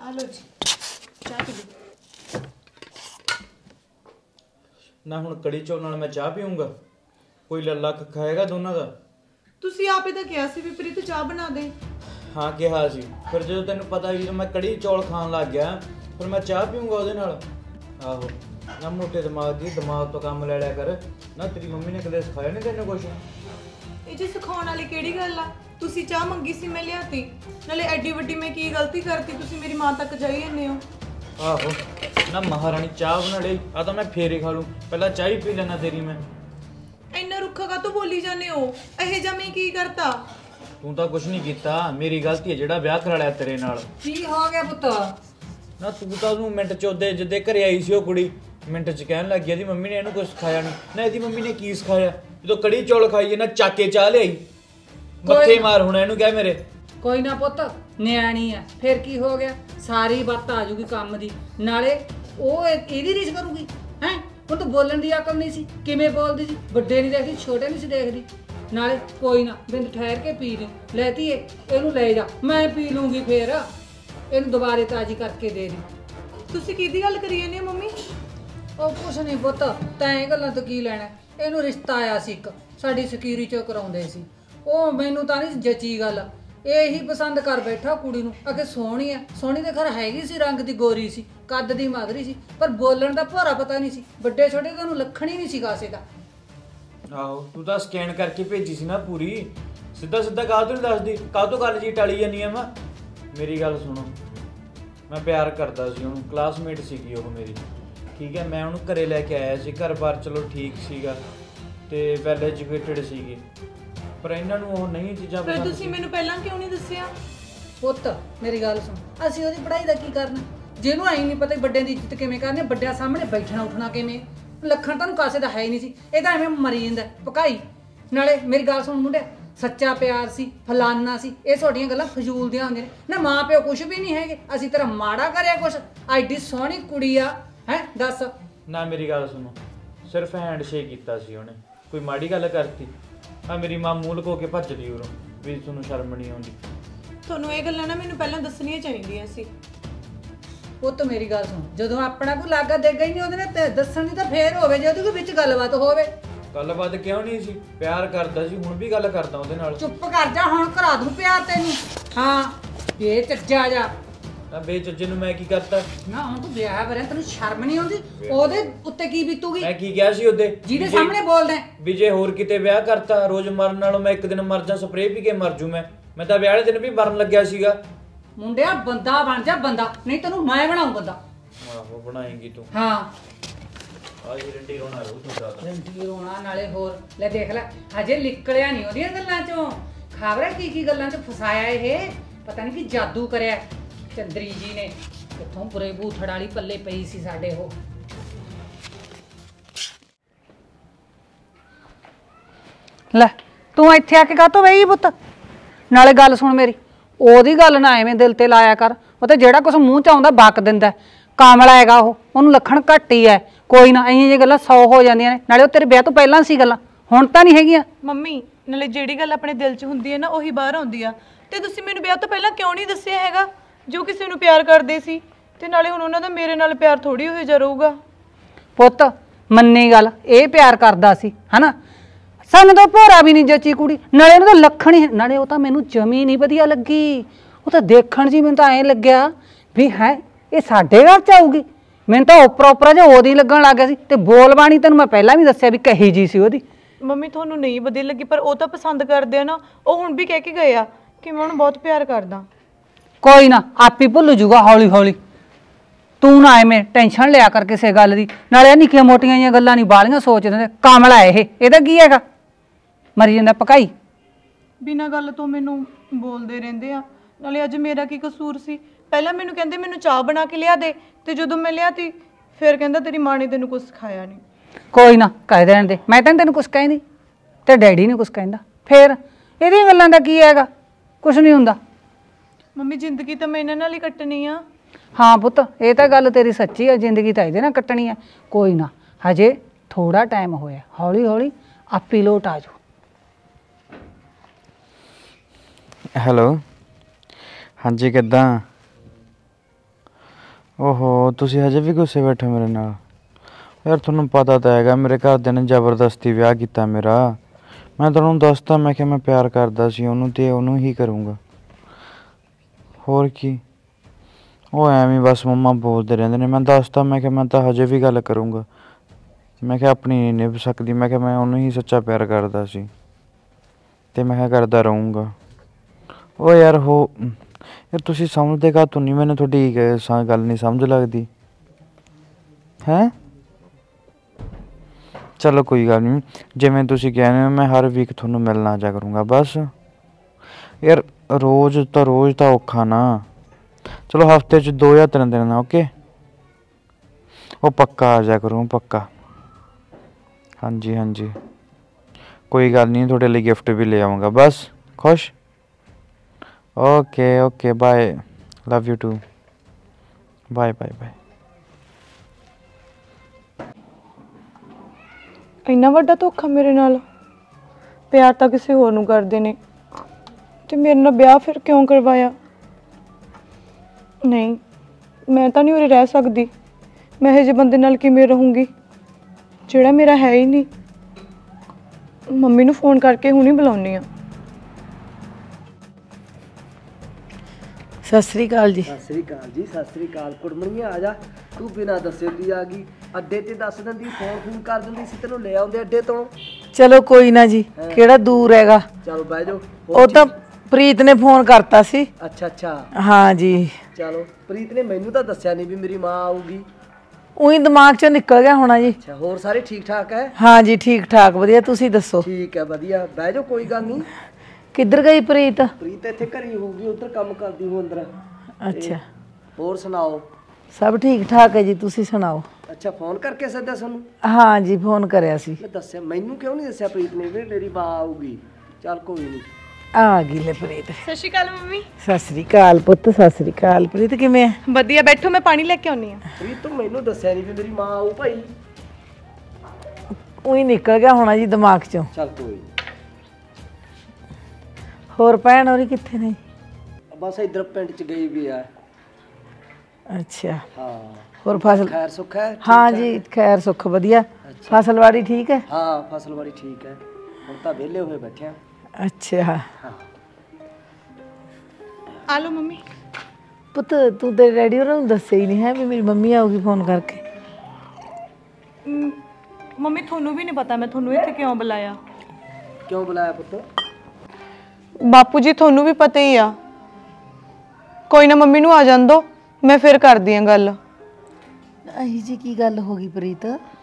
ਆ ਲੋ ਜੀ ਚਾਹ ਪੀ ਲਓ। ਨਾ ਹੁਣ ਕੜੀ ਚੌਲ ਨਾਲ ਮੈਂ ਚਾਹ ਪੀਊਂਗਾ? ਕੋਈ ਲੱਲਾ ਖਾਏਗਾ ਦੋਨਾਂ ਦਾ? ਤੁਸੀਂ ਆਪੇ ਤਾਂ ਕਿਹਾ ਸੀ ਵੀ ਪ੍ਰੀਤ ਚਾਹ ਬਣਾ ਦੇ। ਹਾਂ ਕਿਹਾ ਸੀ, ਫਿਰ ਜਦੋਂ ਤੈਨੂੰ ਪਤਾ ਵੀ ਮੈਂ ਕੜੀ ਚੌਲ ਖਾਣ ਲੱਗ ਗਿਆ ਫਿਰ ਮੈਂ ਚਾਹ ਪੀਊਂਗਾ ਉਹਦੇ ਨਾਲ? ਆਹੋ ਨਾ ਮੋਟੇ ਦਿਮਾਗ ਤੋਂ ਕੰਮ ਲੈ ਲਿਆ ਕਰ। ਨਾ ਤੇਰੀ ਮੰਮੀ ਨੇ ਕਦੇ ਸਿਖਾਇਆ ਨਹੀਂ ਤੈਨੂੰ ਕੁਛ? ਇਹ ਜੇ ਸਿਖਾਉਣ ਵਾਲੀ ਕਿਹੜੀ ਗੱਲ ਆ? ਤੁਸੀਂ ਚਾਹ ਮੰਗੀ ਸੀ ਮੈਂ ਲਿਆਤੀ, ਨਾਲੇ ਐਡੀ ਵੱਡੀ ਮੈਂ ਕੀ ਗਲਤੀ ਕਰਤੀ ਤੁਸੀਂ ਮੇਰੀ ਮਾਂ ਤੱਕ ਜਾਈ ਜਾਂਦੇ ਹੋ। ਆਹੋ ਨਾ ਮਹਾਰਾਣੀ ਚਾਹ ਬਣਾ ਲਈ, ਆ ਤਾਂ ਮੈਂ ਫੇਰੇ ਖਾ ਲੂੰ, ਪਹਿਲਾਂ ਚਾਹ ਹੀ ਪੀ ਲੈਣਾ ਤੇਰੀ ਮੈਂ। ਇੰਨਾ ਰੁੱਖਾ ਕਾਹਤੋਂ ਬੋਲੀ ਜਾਂਦੇ ਹੋ? ਇਹ ਜਾਂ ਮੈਂ ਕੀ ਕਰਤਾ? ਤੂੰ ਤਾਂ ਕੁਛ ਨਹੀਂ ਕੀਤਾ, ਮੇਰੀ ਗਲਤੀ ਹੈ ਜਿਹੜਾ ਵਿਆਹ ਕਰਾ ਲਿਆ ਤੇਰੇ ਨਾਲ। ਕੀ ਹੋ ਗਿਆ ਪੁੱਤ? ਨਾ ਤੂੰ ਤਾਂ ਉਹਨੂੰ ਮਿੰਟ ਚ ਉਹਦੇ ਜਿੱਦੇ ਘਰੇ ਆਈ ਸੀ ਉਹ ਕੁੜੀ ਮਿੰਟ ਚ ਕਹਿਣ ਲੱਗ ਗਈ ਇਹਦੀ ਮੰਮੀ ਨੇ ਇਹਨੂੰ ਕੁਝ ਸਿਖਾਇਆ ਨਹੀਂ। ਨਾ ਇਹਦੀ ਮੰਮੀ ਨੇ ਕੀ ਸਿਖਾਇਆ? ਜਦੋਂ ਕੜੀ ਚੌਲ ਖਾਈਏ ਨਾ ਚਾਕੇ ਚਾਹ ਲਿਆਈ, ਮੱਥੇ ਮਾਰ ਹੋਣਾ ਇਹਨੂੰ ਕਹਿ ਮੇਰੇ। ਕੋਈ ਨਾ ਪੁੱਤ, ਨਿਆਣੀ ਆ, ਫਿਰ ਕੀ ਹੋ ਗਿਆ? ਸਾਰੀ ਬਾਤ ਆ ਜੂਗੀ ਕੰਮ ਦੀ, ਨਾਲੇ ਉਹ ਇਹਦੀ ਰੀਸ ਕਰੂਗੀ ਹੈ। ਉਹ ਤਾਂ ਬੋਲਣ ਦੀ ਅਕਲ ਨਹੀਂ ਸੀ, ਕਿਵੇਂ ਬੋਲਦੀ ਸੀ, ਵੱਡੇ ਨਹੀਂ ਦੇਖਦੀ ਛੋਟੇ ਨਹੀਂ ਸੀ ਦੇਖਦੀ। ਨਾਲੇ ਕੋਈ ਨਾ ਬਿੰਦ ਠਹਿਰ ਕੇ ਪੀ ਲੈ, ਲੈਤੀ ਇਹਨੂੰ ਲੈ ਜਾ, ਮੈਂ ਪੀ ਲੂੰਗੀ, ਫੇਰ ਇਹਨੂੰ ਦੁਬਾਰੇ ਤਾਜ਼ੀ ਕਰਕੇ ਦੇ ਦੇ। ਤੁਸੀਂ ਕਿਹਦੀ ਗੱਲ ਕਰੀ ਜਾਂਦੇ ਹੋ ਮੰਮੀ? ਉਹ ਕੁਛ ਨਹੀਂ ਪੁੱਤ, ਤੈਂ ਇਹ ਗੱਲਾਂ ਤੋਂ ਕੀ ਲੈਣਾ? ਇਹਨੂੰ ਰਿਸ਼ਤਾ ਆਇਆ ਸੀ ਇੱਕ, ਸਾਡੀ ਸਕੀਰੀ ਚੋਂ ਕਰਾਉਂਦੇ ਸੀ। ਉਹ ਮੈਨੂੰ ਤਾਂ ਨਹੀਂ ਜਚੀ ਗੱਲ, ਇਹੀ ਪਸੰਦ ਕਰ ਬੈਠਾ ਕੁੜੀ ਨੂੰ। ਅਗੇ ਸੋਹਣੀ ਆ, ਸੋਹਣੀ ਦੇ ਘਰ ਹੈਗੀ ਸੀ, ਰੰਗ ਦੀ ਗੋਰੀ ਸੀ, ਕੱਦ ਦੀ ਮਾਦਰੀ ਸੀ, ਪਰ ਬੋਲਣ ਦਾ ਭੋਰਾ ਪਤਾ ਨਹੀਂ ਸੀ, ਵੱਡੇ ਛੋਟੇ ਦਾ ਉਹਨੂੰ ਲੱਖਣ ਹੀ ਨਹੀਂ ਸੀ ਕਾਸੇ ਦਾ। ਆਹੋ ਤੂੰ ਤਾਂ ਸਕੈਨ ਕਰਕੇ ਭੇਜੀ ਸੀ ਨਾ ਪੂਰੀ, ਸਿੱਧਾ ਸਿੱਧਾ ਕਾਹ ਤੋਂ ਨਹੀਂ ਦੱਸਦੀ? ਕਾਹ ਤੋਂ ਗੱਲ ਜੀ ਟਾਲੀ ਜਾਂਦੀ ਆ? ਮੇਰੀ ਗੱਲ ਸੁਣੋ, ਮੈਂ ਪਿਆਰ ਕਰਦਾ ਸੀ ਉਹਨੂੰ, ਕਲਾਸਮੇਟ ਸੀਗੀ ਉਹ ਮੇਰੀ, ਠੀਕ ਹੈ। ਮੈਂ ਉਹਨੂੰ ਘਰੇ ਲੈ ਕੇ ਆਇਆ ਸੀ, ਘਰ-ਬਾਰ ਚਲੋ ਠੀਕ ਸੀਗਾ ਤੇ ਵੈਲ ਐਜੂਕੇਟਡ ਸੀਗੀ, ਪਰ ਇਹਨਾਂ ਨੂੰ ਉਹ ਨਹੀਂ ਚੀਜ਼ਾਂ ਫਿਰ ਤੁਸੀਂ ਮੈਨੂੰ ਪਹਿਲਾਂ ਕਿਉਂ ਨਹੀਂ ਦੱਸਿਆ? ਪੁੱਤ ਮੇਰੀ ਗੱਲ ਸੁਣ, ਅਸੀਂ ਉਹਦੀ ਪੜ੍ਹਾਈ ਦਾ ਕੀ ਕਰਨਾ? ਜਿਹਨੂੰ ਆਈ ਨਹੀਂ ਪਤਾ ਵੱਡਿਆਂ ਦੀ ਇੱਜ਼ਤ ਕਿਵੇਂ ਕਰਨੀ, ਵੱਡਿਆਂ ਸਾਹਮਣੇ ਬੈਠਣਾ ਉੱਠਣਾ ਕਿਵੇਂ। ਲੱਖਣ ਤੁਹਾਨੂੰ ਕਾਸੇ ਦਾ ਹੈ ਹੀ ਨਹੀਂ ਸੀ, ਇਹ ਤਾਂ ਐਵੇਂ ਮਰੀ ਜਾਂਦਾ ਭਕਾਈ। ਨਾਲੇ ਮੇਰੀ ਗੱਲ ਸੁਣ ਮੁੰਡਿਆ, ਸੱਚਾ ਪਿਆਰ ਸੀ, ਫਲਾਨਾ ਸੀ, ਇਹ ਤੁਹਾਡੀਆਂ ਗੱਲਾਂ ਫਜ਼ੂਲ ਦੀਆਂ ਹੁੰਦੀਆਂ ਨੇ ਨਾ। ਮਾਂ ਪਿਓ ਕੁਛ ਵੀ ਨਹੀਂ ਹੈਗੇ, ਅਸੀਂ ਤੇਰਾ ਮਾੜਾ ਕਰਿਆ ਕੁਛ? ਐਡੀ ਸੋਹਣੀ ਕੁੜੀ ਆ, ਹੈ ਦੱਸ ਨਾ। ਮੇਰੀ ਗੱਲ ਸੁਣੋ, ਸਿਰਫ ਹੈਂਡਸ਼ੇਕ ਕੀਤਾ ਸੀ ਉਹਨੇ, ਕੋਈ ਮਾੜੀ ਗੱਲ ਕਰਤੀ? ਆ ਮੇਰੀ ਮਾਂ ਮੂੰਹ ਲੁਕੋ ਕੇ ਭੱਜਦੀ ਉਰੋਂ ਵੀ ਤੁਹਾਨੂੰ ਸ਼ਰਮ ਨਹੀਂ ਆਉਂਦੀ। ਤੁਹਾਨੂੰ ਇਹ ਗੱਲਾਂ ਨਾ ਮੈਨੂੰ ਪਹਿਲਾਂ ਦੱਸਣੀਆਂ ਚਾਹੀਦੀਆਂ ਸੀ। ਪੁੱਤ ਮੇਰੀ ਗੱਲ ਸੁਣ, ਜਦੋਂ ਆਪਣਾ ਕੋਈ ਲਾਗਾ ਦੇਗਾ ਹੀ ਨਹੀਂ ਉਹਦੇ ਨਾਲ ਤੇ ਦੱਸਣ ਦੀ ਤਾਂ ਫੇਰ ਹੋਵੇ, ਜੇ ਉਹਦੇ ਕੋਈ ਵਿੱਚ ਗੱਲਬਾਤ ਹੋਵੇ। ਗੱਲਬਾਤ ਕਿਉਂ ਨਹੀਂ ਸੀ? ਪਿਆਰ ਕਰਦਾ ਸੀ, ਹੁਣ ਵੀ ਗੱਲ ਕਰਦਾ ਉਹਦੇ ਨਾਲ। ਚੁੱਪ ਕਰ ਜਾ, ਹੁਣ ਕਰਾ ਦੂੰ ਪਿਆਰ ਤੈਨੂੰ। ਹਾਂ ਬੇਚੱਜਾ ਜਾ। ਨਾ ਬੇਚੱਜੇ ਨੂੰ ਮੈਂ ਕੀ ਕਰਤਾ? ਨਾ ਹੁਣ ਤੂੰ ਵਿਆਹ ਵਰਿਆ, ਤੈਨੂੰ ਸ਼ਰਮ ਨਹੀਂ ਆਉਂਦੀ? ਉਹਦੇ ਉੱਤੇ ਕੀ ਬੀਤੂਗੀ? ਮੈਂ ਕੀ ਕਿਹਾ ਸੀ ਉਹਦੇ? ਜਿਹਦੇ ਸਾਹਮਣੇ ਬੋਲਦਾ ਵੀ ਜੇ ਹੋਰ ਕਿਤੇ ਵਿਆਹ ਕਰਤਾ ਰੋਜ਼ ਮਰਨ ਨਾਲੋਂ ਮੈਂ ਇੱਕ ਦਿਨ ਮਰ ਜਾ, ਸਪਰੇਅ ਪੀ ਕੇ ਮਰ ਜੂ। ਮੈਂ ਤਾਂ ਵਿਆਹ ਵਾਲੇ ਦਿਨ ਵੀ ਮਰਨ ਲੱਗਿਆ ਸੀਗਾ। ਮੁੰਡਿਆ ਬੰਦਾ ਬਣ ਜਾ ਬੰਦਾ, ਨਹੀਂ ਤੈਨੂੰ ਮੈਂ ਬਣਾਉਂ ਬੰਦਾ। ਆਹੋ ਬਣਾਏਂਗੀ ਤੂੰ। ਹਾਂ ਆਜੀ ਰੰਡੀ ਰੋਣਾ ਰਹੂ ਤੂੰ ਤਾਂ। ਰੰਡੀ ਰੋਣਾ ਨਾਲੇ ਹੋਰ ਲੈ ਦੇਖ ਲੈ, ਹਜੇ ਨਿਕਲਿਆ ਨਹੀਂ ਉਹਦੀਆਂ ਗੱਲਾਂ ਚੋਂ। ਖਬਰ ਕੀ ਕੀ ਗੱਲਾਂ ਚ ਫਸਾਇਆ ਇਹ, ਪਤਾ ਨਹੀਂ ਕੀ ਜਾਦੂ ਕਰਿਆ ਚੰਦਰੀ ਜੀ ਨੇ, ਕਿੱਥੋਂ ਪੁਰੇ ਬੂਥੜ ਵਾਲੀ ਪੱਲੇ ਪਈ ਸੀ ਸਾਡੇ। ਉਹ ਲੈ ਤੂੰ ਇੱਥੇ ਆ ਕੇ ਕਾਹਤੋਂ ਬਈ ਪੁੱਤ? ਨਾਲੇ ਗੱਲ ਸੁਣ ਮੇਰੀ, ਉਹਦੀ ਗੱਲ ਨਾ ਐਵੇਂ ਦਿਲ ਤੇ ਲਾਇਆ ਕਰ, ਉਹ ਤੇ ਜਿਹੜਾ ਕੁਛ ਮੂੰਹ ਚ ਆਉਂਦਾ ਬਕ ਦਿੰਦਾ। ਕਾਮਲਾ ਹੈਗਾ ਉਹ, ਉਹਨੂੰ ਲੱਖਣ ਘੱਟ ਹੀ ਹੈ। ਕੋਈ ਨਾ, ਐਂ ਜੇ ਗੱਲਾਂ 100 ਹੋ ਜਾਂਦੀਆਂ ਨੇ। ਨਾਲੇ ਉਹ ਤੇਰੇ ਵਿਆਹ ਤੋਂ ਪਹਿਲਾਂ ਸੀ ਗੱਲਾਂ, ਹੁਣ ਤਾਂ ਨਹੀਂ ਹੈਗੀਆਂ। ਮੰਮੀ ਨਾਲੇ ਜਿਹੜੀ ਗੱਲ ਆਪਣੇ ਦਿਲ 'ਚ ਹੁੰਦੀ ਹੈ ਨਾ ਉਹੀ ਬਾਹਰ ਆਉਂਦੀ ਆ। ਤੇ ਤੁਸੀਂ ਮੈਨੂੰ ਵਿਆਹ ਤੋਂ ਪਹਿਲਾਂ ਕਿਉਂ ਨਹੀਂ ਦੱਸਿਆ ਹੈਗਾ? ਜੋ ਕਿਸੇ ਨੂੰ ਪਿਆਰ ਕਰਦੇ ਸੀ, ਤੇ ਨਾਲੇ ਹੁਣ ਉਹਨਾਂ ਦਾ ਮੇਰੇ ਨਾਲ ਪਿਆਰ ਥੋੜੀ ਹੋਇਆ ਜਾ ਰਹੂਗਾ। ਪੁੱਤ ਮੰਨੀ ਗੱਲ, ਇਹ ਪਿਆਰ ਕਰਦਾ ਸੀ ਹਨਾ। ਸਾਨੂੰ ਤਾਂ ਭੋਰਾ ਵੀ ਨਹੀਂ ਜੱਚੀ ਕੁੜੀ, ਨਾਲੇ ਉਹਨੂੰ ਤਾਂ ਲੱਖਣ ਹੀ, ਨਾਲੇ ਉਹ ਤਾਂ ਮੈਨੂੰ ਜਮੀ ਨਹੀਂ ਵਧੀਆ ਲੱਗੀ। ਉਹ ਤਾਂ ਦੇਖਣ ਜੀ ਮੈਨੂੰ ਤਾਂ ਐਂ ਲੱਗਿਆ ਵੀ ਹੈ ਇਹ ਸਾਡੇ ਘਰ ਚ ਆਊਗੀ। ਮੈਨੂੰ ਤਾਂ ਉੱਪਰ ਜਿਹਾ ਉਹਦੀ ਲੱਗਣ ਲੱਗ ਗਿਆ ਸੀ। ਤੇ ਬੋਲ ਬਾਣੀ ਤੈਨੂੰ ਮੈਂ ਪਹਿਲਾਂ ਵੀ ਦੱਸਿਆ ਵੀ ਕਹੀ ਜੀ ਸੀ ਉਹਦੀ। ਮੰਮੀ ਤੁਹਾਨੂੰ ਨਹੀਂ ਵਧੀਆ ਲੱਗੀ, ਪਰ ਉਹ ਤਾਂ ਪਸੰਦ ਕਰਦੇ ਆ ਨਾ। ਉਹ ਹੁਣ ਵੀ ਕਹਿ ਕੇ ਗਏ ਆ ਕਿ ਮੈਂ ਉਹਨੂੰ ਬਹੁਤ ਪਿਆਰ ਕਰਦਾ। ਕੋਈ ਨਾ, ਆਪੇ ਭੁੱਲ ਜੂਗਾ ਹੌਲੀ ਹੌਲੀ। ਤੂੰ ਨਾ ਐਵੇਂ ਟੈਨਸ਼ਨ ਲਿਆ ਕਰ ਕਿਸੇ ਗੱਲ ਦੀ। ਨਾਲੇ ਨਿੱਕੀਆਂ ਮੋਟੀਆਂ ਜਿਹੀਆਂ ਗੱਲਾਂ ਨਹੀਂ ਬਾਲੀਆਂ ਸੋਚਦੇ। ਕਾਮਲਾ ਇਹ, ਇਹਦਾ ਕੀ ਹੈਗਾ? ਮਰੀ ਜਾਂਦਾ ਭਕਾਈ। ਬਿਨਾਂ ਗੱਲ ਤੋਂ ਮੈਨੂੰ ਬੋਲਦੇ ਰਹਿੰਦੇ ਆ। ਨਾਲੇ ਅੱਜ ਮੇਰਾ ਕੀ ਕਸੂਰ ਸੀ? ਪਹਿਲਾਂ ਮੈਨੂੰ ਕਹਿੰਦੇ ਮੈਨੂੰ ਚਾਹ ਬਣਾ ਕੇ ਲਿਆ ਦੇ, ਤੇ ਜਦੋਂ ਮੈਂ ਲਿਆਤੀ ਫਿਰ ਕਹਿੰਦਾ ਤੇਰੀ ਮਾਂ ਨੇ ਤੈਨੂੰ ਕੁਝ ਸਿਖਾਇਆ ਨਹੀਂ। ਕੋਈ ਨਾ ਕਹਿ ਦੇਣ ਦੇ, ਮੈਂ ਤਾਂ ਤੈਨੂੰ ਕੁਛ ਕਹਿੰਦੀ, ਤੇ ਡੈਡੀ ਨੇ ਕੁਛ ਕਹਿੰਦਾ। ਫਿਰ ਇਹਦੀਆਂ ਗੱਲਾਂ ਦਾ ਕੀ ਹੈਗਾ? ਕੁਛ ਨਹੀਂ ਹੁੰਦਾ। ਮੰਮੀ ਜ਼ਿੰਦਗੀ ਤਾਂ ਮੈਂ ਇਹਨਾਂ ਨਾਲ ਹੀ ਕੱਟਣੀ ਆ। ਹਾਂ ਪੁੱਤ, ਇਹ ਤਾਂ ਗੱਲ ਤੇਰੀ ਸੱਚੀ ਹੈ, ਜ਼ਿੰਦਗੀ ਤਾਂ ਇਹਦੇ ਨਾਲ ਕੱਟਣੀ ਹੈ। ਕੋਈ ਨਾ, ਹਜੇ ਥੋੜਾ ਟਾਈਮ ਹੋਇਆ, ਹੌਲੀ ਹੌਲੀ ਆਪੇ ਲੋਟ ਆ ਜਾਊ। ਹੈਲੋ, ਹਾਂਜੀ ਕਿੱਦਾਂ? ਓਹੋ ਤੁਸੀਂ ਹਜੇ ਵੀ ਗੁੱਸੇ ਬੈਠੇ ਮੇਰੇ ਨਾਲ। ਯਾਰ ਤੁਹਾਨੂੰ ਪਤਾ ਤਾਂ ਹੈਗਾ ਮੇਰੇ ਘਰਦਿਆਂ ਨੇ ਜ਼ਬਰਦਸਤੀ ਵਿਆਹ ਕੀਤਾ ਮੇਰਾ। ਮੈਂ ਤੁਹਾਨੂੰ ਦੱਸਤਾ ਮੈਂ ਕਿਹਾ ਮੈਂ ਪਿਆਰ ਕਰਦਾ ਸੀ ਉਹਨੂੰ ਤੇ ਉਹਨੂੰ ਹੀ ਕਰੂੰਗਾ। ਹੋਰ ਕੀ, ਉਹ ਐਵੇਂ ਬਸ ਮੰਮਾ ਬੋਲਦੇ ਰਹਿੰਦੇ ਨੇ। ਮੈਂ ਦੱਸਤਾ ਮੈਂ ਕਿਹਾ ਮੈਂ ਤਾਂ ਹਜੇ ਵੀ ਗੱਲ ਕਰੂੰਗਾ। ਮੈਂ ਕਿਹਾ ਆਪਣੀ ਨਹੀਂ ਨਿਭ ਸਕਦੀ, ਮੈਂ ਕਿਹਾ ਮੈਂ ਉਹਨੂੰ ਹੀ ਸੱਚਾ ਪਿਆਰ ਕਰਦਾ ਸੀ ਤੇ ਮੈਂ ਕਿਹਾ ਕਰਦਾ ਰਹੂੰਗਾ। ਉਹ ਯਾਰ ਯਾਰ ਤੁਸੀਂ ਸਮਝਦੇ ਕਾਹਤੋਂ ਨਹੀਂ ਮੈਨੂੰ? ਤੁਹਾਡੀ ਗੱਲ ਨਹੀਂ ਸਮਝ ਲੱਗਦੀ ਹੈਂ? ਚਲੋ ਕੋਈ ਗੱਲ ਨਹੀਂ, ਜਿਵੇਂ ਤੁਸੀਂ ਕਹਿੰਦੇ ਹੋ ਮੈਂ ਹਰ ਵੀਕ ਤੁਹਾਨੂੰ ਮਿਲਣ ਆ ਜਾ ਕਰੂੰਗਾ ਬਸ। ਯਾਰ ਰੋਜ਼ ਤਾਂ ਔਖਾ ਨਾ। ਚਲੋ ਹਫਤੇ 'ਚ 2 ਜਾਂ 3 ਦਿਨ ਓਕੇ। ਉਹ ਪੱਕਾ ਆ ਜਾ ਕਰੂੰ ਪੱਕਾ। ਹਾਂਜੀ ਹਾਂਜੀ ਕੋਈ ਗੱਲ ਨਹੀਂ, ਤੁਹਾਡੇ ਲਈ ਗਿਫਟ ਵੀ ਲੈ ਆਊਂਗਾ ਬਸ। ਖੁਸ਼? Okay okay bye, love you too, bye bye bye. ਇੰਨਾ ਵੱਡਾ ਧੋਖਾ ਮੇਰੇ ਨਾਲ। ਪਿਆਰ ਤਾਂ ਕਿਸੇ ਹੋਰ ਨੂੰ ਕਰਦੇ ਨੇ ਤੇ ਮੇਰੇ ਨਾਲ ਵਿਆਹ ਫਿਰ ਕਿਉਂ ਕਰਵਾਇਆ? ਨਹੀਂ, ਮੈਂ ਤਾਂ ਨਹੀਂ ਉਰੇ ਰਹਿ ਸਕਦੀ। ਮੈਂ ਇਹੋ ਜਿਹੇ ਬੰਦੇ ਨਾਲ ਕਿਵੇਂ ਰਹੂੰਗੀ ਜਿਹੜਾ ਮੇਰਾ ਹੈ ਹੀ ਨਹੀਂ। ਮੰਮੀ ਨੂੰ ਫੋਨ ਕਰਕੇ ਹੁਣੀ ਬੁਲਾਉਣੀ ਆ। ਸਤਿ ਸ੍ਰੀ ਅਕਾਲ ਜੀ। ਸਤਿ ਸ੍ਰੀ ਅਕਾਲ ਜੀ, ਸਤਿ ਸ੍ਰੀ ਅਕਾਲ। ਕੁੜਮਣੀ ਆ ਜਾ, ਤੂੰ ਬਿਨਾਂ ਦੱਸੇ ਦੀ ਆ ਗਈ। ਅੱਡੇ ਤੇ ਦੱਸ ਦਿੰਦੀ, ਫੋਨ ਕਰ ਦਿੰਦੀ ਸੀ, ਤੈਨੂੰ ਲੈ ਆਉਂਦੇ ਅੱਡੇ ਤੋਂ। ਚਲੋ ਕੋਈ ਨਾ ਜੀ, ਕਿਹੜਾ ਦੂਰ ਹੈਗਾ। ਚਲੋ ਬਹਿ ਜਾਓ। ਉਹ ਤਾਂ ਪ੍ਰੀਤ ਨੇ ਫੋਨ ਕਰਤਾ ਸੀ। ਅੱਛਾ ਅੱਛਾ ਹਾਂ ਜੀ। ਚਲੋ, ਪ੍ਰੀਤ ਨੇ ਮੈਨੂੰ ਤਾਂ ਦੱਸਿਆ ਨਹੀਂ ਵੀ ਮੇਰੀ ਮਾਂ ਆਊਗੀ। ਉਹੀ ਦਿਮਾਗ ਚੋਂ ਨਿਕਲ ਗਿਆ ਹੋਣਾ ਜੀ। ਅੱਛਾ, ਹੋਰ ਸਾਰੇ ਠੀਕ ਠਾਕ ਹੈ? ਹਾਂ ਜੀ ਠੀਕ ਠਾਕ ਵਧੀਆ, ਤੁਸੀਂ ਦੱਸੋ? ਠੀਕ ਹੈ ਵਧੀਆ, ਬਹਿ ਜਾਓ ਕੋਈ ਗੱਲ ਨਹੀਂ। ਕਿੱਧਰ ਗਈ ਪ੍ਰੀਤ? ਪ੍ਰੀਤ ਇੱਥੇ ਘਰੀ ਹੋਊਗੀ, ਉੱਧਰ ਕੰਮ ਕਰਦੀ ਹੋ ਅੰਦਰ। ਅੱਛਾ, ਹੋਰ ਸੁਣਾਓ? ਸਭ ਠੀਕ ਠਾਕ ਹੈ ਜੀ, ਤੁਸੀਂ ਸੁਣਾਓ? ਅੱਛਾ, ਫੋਨ ਕਰਕੇ ਸੱਦਿਆ ਸਾਨੂੰ? ਹਾਂ ਜੀ ਫੋਨ ਕਰਿਆ ਸੀ। ਮੈਂ ਦੱਸਿਆ, ਮੈਨੂੰ ਕਿਉਂ ਨਹੀਂ ਦੱਸਿਆ ਪ੍ਰੀਤ ਨੇ ਵੀ ਮੇਰੀ ਮਾਂ ਆਊਗੀ? ਚੱਲ ਕੋਈ ਨਹੀਂ, ਆ ਗਈ ਲੈ ਪ੍ਰੀਤ। ਸਤਿ ਸ਼੍ਰੀ ਅਕਾਲ ਮੰਮੀ। ਸਤਿ ਸ੍ਰੀ ਅਕਾਲ ਪੁੱਤ, ਸਤਿ ਸ੍ਰੀ ਅਕਾਲ। ਪ੍ਰੀਤ ਕਿਵੇਂ ਹੈ? ਵਧੀਆ, ਬੈਠੋ ਮੈਂ ਪਾਣੀ ਲੈ ਕੇ ਆਉਣੀ ਆ। ਪ੍ਰੀਤ ਤੂੰ ਮੈਨੂੰ ਦੱਸਿਆ ਨਹੀਂ ਵੀ ਮੇਰੀ ਮਾਂ ਆਊ ਭਾਈ। ਉਹੀ ਨਿਕਲ ਗਿਆ ਹੋਣਾ ਜੀ ਦਿਮਾਗ ਚੋਂ। ਚੱਲ ਕੋਈ ਨਹੀਂ। ਹੋਰ ਭੈਣ ਹੋਰੀ ਕਿੱਥੇ ਨੇ? ਬਸ ਇਧਰ ਪਿੰਡ ਚ ਗਈ ਵੀ ਆ। ਅੱਛਾ, ਹਾਂ, ਹੋਰ ਫਸਲ? ਖੈਰ ਸੁੱਖ ਹੈ? ਹਾਂ ਜੀ ਖੈਰ ਸੁੱਖ ਵਧੀਆ। ਫਸਲਵਾੜੀ ਠੀਕ ਹੈ? ਹਾਂ, ਫਸਲਵਾੜੀ ਠੀਕ ਹੈ। ਹੁਣ ਤਾਂ ਵਿਹਲੇ ਹੋਏ ਬੈਠੇ ਆ। ਅੱਛਾ ਆ ਲਓ ਮੰਮੀ। ਪੁੱਤ ਤੂੰ ਤੇ ਡੈਡੀ ਹੋਰਾਂ ਨੂੰ ਦੱਸਿਆ ਹੀ ਨਹੀਂ ਹੈ ਵੀ ਮੇਰੀ ਮੰਮੀ ਆਊਗੀ ਫੋਨ ਕਰਕੇ। ਮੰਮੀ ਤੁਹਾਨੂੰ ਵੀ ਨਹੀਂ ਪਤਾ ਮੈਂ ਤੁਹਾਨੂੰ ਇੱਥੇ ਕਿਉਂ ਬੁਲਾਇਆ? ਕਿਉਂ ਬੁਲਾਇਆ ਪੁੱਤ? ਬਾਪੂ ਜੀ ਤੁਹਾਨੂੰ ਵੀ ਪਤਾ ਹੀ ਆ। ਕੋਈ ਨਾ ਮੰਮੀ ਨੂੰ ਆ ਜਾਣ ਦੋ, ਮੈਂ ਫਿਰ ਕਰਦੀ ਆ ਗੱਲ। ਅਹੀ ਜੀ ਕੀ ਗੱਲ ਹੋ ਗਈ ਪ੍ਰੀਤ?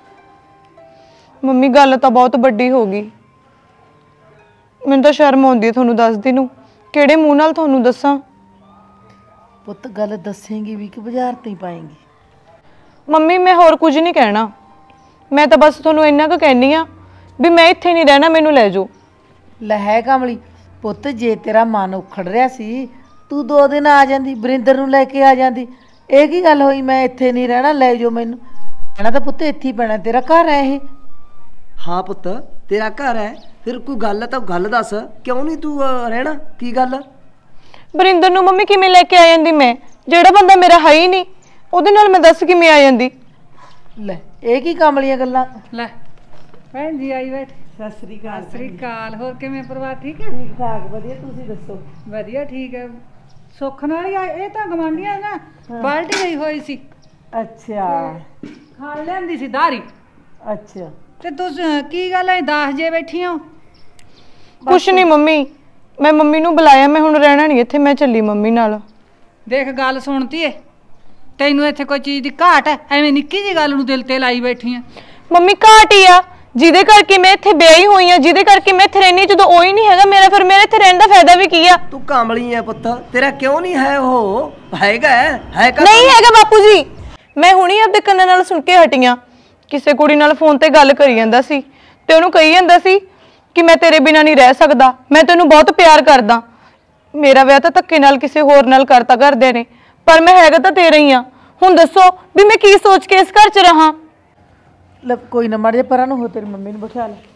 ਮੰਮੀ ਗੱਲ ਤਾਂ ਬਹੁਤ ਵੱਡੀ ਹੋ ਗਈ। ਮੈਨੂੰ ਤਾਂ ਸ਼ਰਮ ਆਉਂਦੀ ਹੈ ਤੁਹਾਨੂੰ ਦੱਸਦੀ ਨੂੰ। ਕਿਹੜੇ ਮੂੰਹ ਨਾਲ ਤੁਹਾਨੂੰ ਦੱਸਾਂ? ਪੁੱਤ ਗੱਲ ਦੱਸੇਂਗੀ ਵੀ ਕਿ ਬਾਜ਼ਾਰ ਤੇ ਹੀ ਪਾਏਂਗੀ? ਮੰਮੀ ਮੈਂ ਹੋਰ ਕੁਝ ਨਹੀਂ ਕਹਿਣਾ। ਮੈਂ ਤਾਂ ਬਸ ਤੁਹਾਨੂੰ ਇੰਨਾ ਕੁ ਕਹਿਣੀ ਆ ਵੀ ਮੈਂ ਇੱਥੇ ਨਹੀਂ ਰਹਿਣਾ, ਮੈਨੂੰ ਲੈ ਜਾਓ। ਲੈ ਹੈ ਕਮਲੀ ਪੁੱਤ, ਜੇ ਤੇਰਾ ਮਨ ਉਖੜ ਰਿਹਾ ਸੀ ਤੂੰ 2 ਦਿਨ ਆ ਜਾਂਦੀ, ਬਰਿੰਦਰ ਨੂੰ ਲੈ ਕੇ ਆ ਜਾਂਦੀ। ਇਹ ਕੀ ਗੱਲ ਹੋਈ ਮੈਂ ਇੱਥੇ ਨਹੀਂ ਰਹਿਣਾ ਲੈ ਜਾਓ ਮੈਨੂੰ? ਰਹਿਣਾ ਤਾਂ ਪੁੱਤ ਇੱਥੇ ਹੀ ਪੈਣਾ, ਤੇਰਾ ਘਰ ਹੈ ਇਹ। ਹਾਂ ਪੁੱਤ, ਤੇਰਾ ਘਰ ਹੈ, ਫਿਰ ਕੋਈ ਗੱਲ ਹੈ ਤਾਂ ਗੱਲ ਦੱਸ, ਕਿਉਂ ਨਹੀਂ ਤੂੰ ਰਹਿਣਾ? ਕੀ ਗੱਲ? ਬਰਿੰਦਰ ਨੂੰ ਮੰਮੀ ਕਿਵੇਂ ਲੈ ਕੇ ਆ ਜਾਂਦੀ ਮੈਂ? ਜਿਹੜਾ ਬੰਦਾ ਮੇਰਾ ਹੈ ਹੀ ਨਹੀਂ ਉਹਦੇ ਨਾਲ ਮੈਂ ਦੱਸ ਕਿਵੇਂ ਆ ਜਾਂਦੀ? ਲੈ ਇਹ ਕੀ ਕਮਲੀਆਂ ਗੱਲਾਂ। ਲੈ ਭੈਣ ਜੀ ਆਈ ਬੈਠ। ਸਤਿ ਸ੍ਰੀ ਅਕਾਲ। ਸਤਿ ਸ੍ਰੀ ਅਕਾਲ। ਹੋਰ ਕਿਵੇਂ ਪਰਿਵਾਰ ਠੀਕ ਹੈ? ਠੀਕ ਠਾਕ ਵਧੀਆ, ਤੁਸੀਂ ਦੱਸੋ? ਵਧੀਆ ਠੀਕ ਹੈ। ਸੁੱਖ ਨਾਲ ਹੀ ਆਏ। ਇਹ ਤਾਂ ਗਵਾਂਢੀਆਂ ਨਾ ਬਾਲਟੀ ਗਈ ਹੋਈ ਸੀ, ਅੱਛਾ ਖਾਣ ਲੈਂਦੀ ਸੀ ਧਾਰੀ। ਅੱਛਾ ਤੇ ਤੁਸੀਂ ਕੀ ਗੱਲ ਹੈ 10 ਜੇ ਬੈਠੀ ਹੋ? ਕੁਛ ਨਹੀਂ ਮੰਮੀ, ਮੈਂ ਮੰਮੀ ਨੂੰ ਬੁਲਾਇਆ, ਮੈਂ ਹੁਣ ਰਹਿਣਾ ਨਹੀਂ ਇੱਥੇ, ਮੈਂ ਚੱਲੀ ਮੰਮੀ ਨਾਲ। ਦੇਖ ਗੱਲ ਸੁਣਤੀ ਏ, ਤੈਨੂੰ ਇੱਥੇ ਕੋਈ ਚੀਜ਼ ਦੀ ਘਾਟ ਹੈ? ਐਵੇਂ ਨਿੱਕੀ ਜੀ ਗੱਲ ਨੂੰ ਦਿਲ ਤੇ ਲਾਈ ਬੈਠੀ ਆ। ਮੰਮੀ ਘਾਟ ਹੀ ਆ, ਜਿਹਦੇ ਕਰਕੇ ਮੈਂ ਇੱਥੇ ਵਿਆਹੀ ਹੋਈ ਆ, ਜਿਹਦੇ ਕਰਕੇ ਮੈਂ ਇੱਥੇ ਰਹਿਣੀ। ਜਦੋਂ ਉਹ ਹੀ ਨਹੀਂ ਹੈਗਾ ਮੇਰਾ, ਫਿਰ ਮੇਰੇ ਇੱਥੇ ਰਹਿਣ ਦਾ ਫਾਇਦਾ ਵੀ ਕੀ ਆ? ਤੂੰ ਕਾਮਲੀ ਹੈ ਪੁੱਤ, ਤੇਰਾ ਕਿਉਂ ਨਹੀਂ ਹੈ? ਉਹ ਹੈਗਾ ਹੈ ਨਹੀਂ ਹੈਗਾ ਬਾਪੂ ਜੀ। ਮੈਂ ਹੁਣੀ ਆਪਦੇ ਕੰਨਾਂ ਨਾਲ ਸੁਣ ਕੇ ਹਟੀਆਂ। ਕਿਸੇ ਕੁੜੀ ਨਾਲ ਫੋਨ ਤੇ ਗੱਲ ਕਰੀ ਜਾਂਦਾ ਸੀ ਤੇ ਉਹਨੂੰ ਕਹੀ ਜਾਂਦਾ ਸੀ ਕਿ ਮੈਂ ਤੇਰੇ ਬਿਨਾਂ ਨਹੀਂ ਰਹਿ ਸਕਦਾ, ਮੈਂ ਤੈਨੂੰ ਬਹੁਤ ਪਿਆਰ ਕਰਦਾ। ਮੇਰਾ ਵਿਆਹ ਤਾਂ ਧੱਕੇ ਨਾਲ ਕਿਸੇ ਹੋਰ ਨਾਲ ਕਰਤਾ ਘਰਦਿਆਂ ਨੇ, ਪਰ ਮੈਂ ਹੈਗਾ ਤਾਂ ਤੇਰਾ ਹੀ ਆ। ਹੁਣ ਦੱਸੋ ਵੀ ਮੈਂ ਕੀ ਸੋਚ ਕੇ ਇਸ ਘਰ 'ਚ ਰਹਾਂ? ਲੈ ਕੋਈ ਨਾ ਮਾੜੇ ਪਰਾਂ ਨੂੰ ਹੋ, ਤੇਰੀ ਮੰਮੀ ਨੂੰ ਬਿਠਾ ਲੈ।